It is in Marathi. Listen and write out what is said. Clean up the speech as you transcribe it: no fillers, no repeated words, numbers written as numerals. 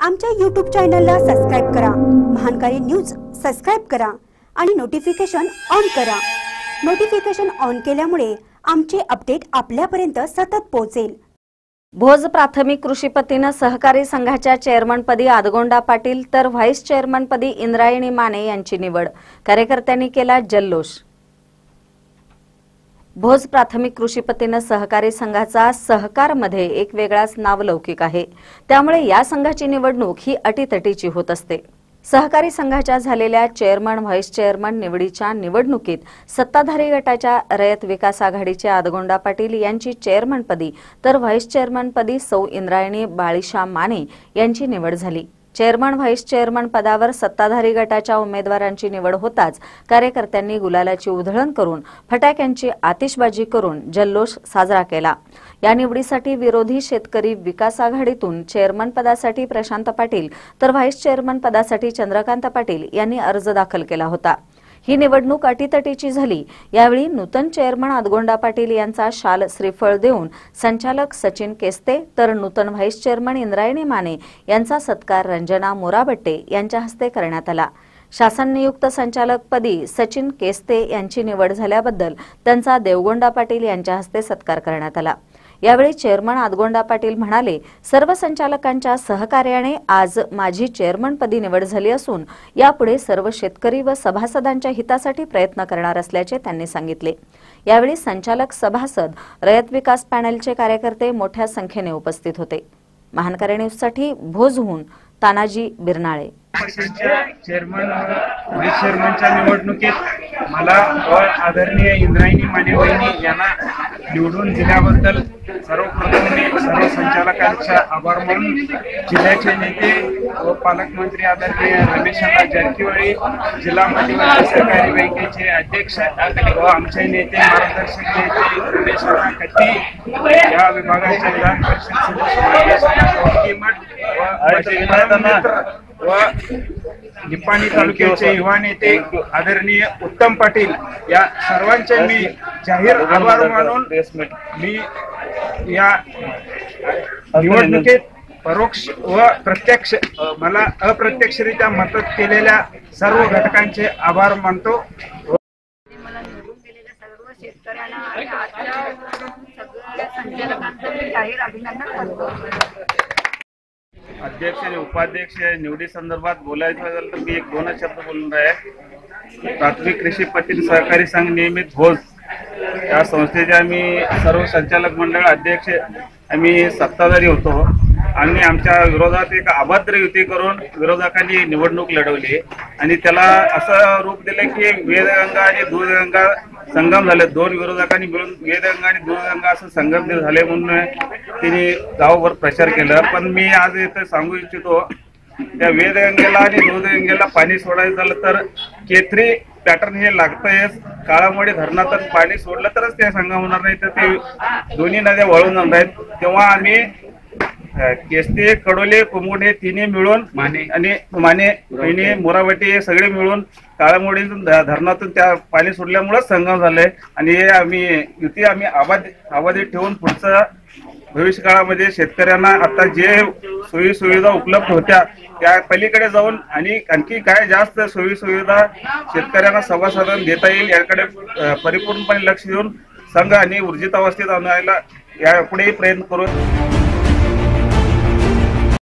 आमच्या YouTube चॅनलला सबस्क्राइब करा, महानकारी न्यूज सबस्क्राइब करा आणि नोटिफिकेशन ऑन करा। नोटिफिकेशन ऑन केल्यामुळे आमचे अपडेट आपल्यापर्यंत सतत पोहोचेल। भोज प्राथमिक कृषी पत्तीने सहकारी संघाच्या चेअरमनपदी आदगोंडा पाटील तर व्हाईस चेअरमनपदी इंद्रायणी माने यांची निवड। कार्यकर्त्यांनी केला जल्लोष। भोज प्राथमिक कृषी पत्तीने सहकारी संघाचा सहकारमध्ये एक वेगळाच नावलौकिक आहे, त्यामुळे या संघाची निवडणूक ही अटीतटीची होत असते। सहकारी संघाच्या झालेल्या चेअरमन व्हाईस चेअरमन निवडीच्या निवडणुकीत सत्ताधारी गटाच्या रयत विकास आघाडीचे आदगोंडा पाटील यांची चेअरमनपदी तर व्हाईस चेअरमनपदी सौ इंद्रायणी बाळीशा माने यांची निवड झाली। चेअरमन व्हाईस चेअरमन पदावर सत्ताधारी गटाच्या उमेदवारांची निवड होताच कार्यकर्त्यांनी गुलालाची उधळण करून फटाक्यांची आतिषबाजी करून जल्लोष साजरा केला। या निवडीसाठी विरोधी शेतकरी विकास आघाडीतून चेअरमन पदासाठी प्रशांत पाटील तर व्हाईस चेअरमन पदासाठी चंद्रकांत पाटील यांनी अर्ज दाखल केला होता। ही निवडणूक अटीतटीची झाली। यावेळी नूतन चेअरमन आदगोंडा पाटील यांचा शाल श्रीफळ देऊन संचालक सचिन केस्ते तर नूतन व्हाईस चेअरमन इंद्रायणी माने यांचा सत्कार रंजना मोराबट्टे यांच्या हस्ते करण्यात आला। शासन नियुक्त संचालकपदी सचिन केस्ते यांची निवड झाल्याबद्दल त्यांचा देवगोंडा पाटील यांच्या हस्ते सत्कार करण्यात आला। यावेळी चेअरमन आदगोंडा पाटील म्हणाले, सर्व संचालकांच्या सहकार्याने आज माझी चेअरमनपदी निवड झाली असून यापुढे सर्व शेतकरी व सभासदांच्या हितासाठी प्रयत्न करणार असल्याचे त्यांनी सांगितले। यावेळी संचालक, सभासद, रयत विकास पॅनलचे कार्यकर्ते मोठ्या संख्येने उपस्थित होते। महानकारी न्यूजसाठी भोजहून तानाजी बिरनाळे। चेअरमन व्हाईस चेअरमनच्या निवडणुकीत मला व आदरणीय इंद्रायणी माने वहिनी यांना निवडून दिल्याबद्दल सर्वप्रथम मी सर्व संचालकांचा आभार मानून जिल्ह्याचे नेते व पालकमंत्री आदरणीय रमेशअण्णा जारकीहोळी, जिल्हा मध्यवर्ती सहकारी बँकेचे अध्यक्ष व आमचे नेते मार्गदर्शक नेते रमेशअण्णा कट्टी, या विभागाचे विधान परिषद सदस्य व निपाणी तालुक्याचे युवा नेते आदरणीय उत्तम पाटील, या सर्वांचे मी जाहीर आभार मानून मी या निवडणुकीत परोक्ष व प्रत्यक्ष मला अप्रत्यक्षरित्या मदत केलेल्या सर्व घटकांचे आभार मानतो। मला निवडून दिलेल्या सर्व शेतकऱ्यांना आणि आजच्या सगळ्या संचालकांचं मी जाहीर अभिनंदन करतो। अध्यक्ष आणि उपाध्यक्ष निवडी संदर्भात बोलायचं झालं तर मी एक दोनच शब्द बोलणार आहे। प्राथमिक कृषी पत्ती सहकारी संघ नियमित भोज या संस्थेचे आम्ही सर्व संचालक मंडळ अध्यक्ष आम्ही सत्ताधारी होतो आणि आमच्या विरोधात एक अभद्र युती करून विरोधकांनी निवडणूक लढवली आणि त्याला असं रूप दिलं की वेदगंगा आणि दूधगंगा संगम झाले। दोन विरोधकांनी मिळून वेदगंगा आणि दूधगंगा असं संगम झाले म्हणून तिने गावभर प्रचार केला। पण मी आज इथे सांगू इच्छितो, त्या वेदगंगेला आणि दूधगंगेला पाणी सोडायचं झालं तर केथरी पॅटर्न हे लागतंयच। काळामुळे धरणातून पाणी सोडलं तरच ते संगम होणार नाही, तर ते दोन्ही नद्या वाळून जाणार आहेत। तेव्हा आम्ही केस्ते, कडोले, कुमुडे तिन्ही मिळून माने मोराबट्टी हे सगळे मिळून काळामुळे धरणातून त्या पाणी सोडल्यामुळेच संगम झालंय आणि हे आम्ही युती आबादी ठेवून पुढचं भविष्य काळामध्ये शेतकऱ्यांना आता जे सोयी सुविधा उपलब्ध होत्या त्या पलीकडे जाऊन आणि आणखी काय जास्त सोयी सुविधा शेतकऱ्यांना सभासदांना देता येईल याकडे परिपूर्णपणे लक्ष देऊन संघ आणि ऊर्जित अवस्थेत आणायला यापुढेही प्रयत्न करू।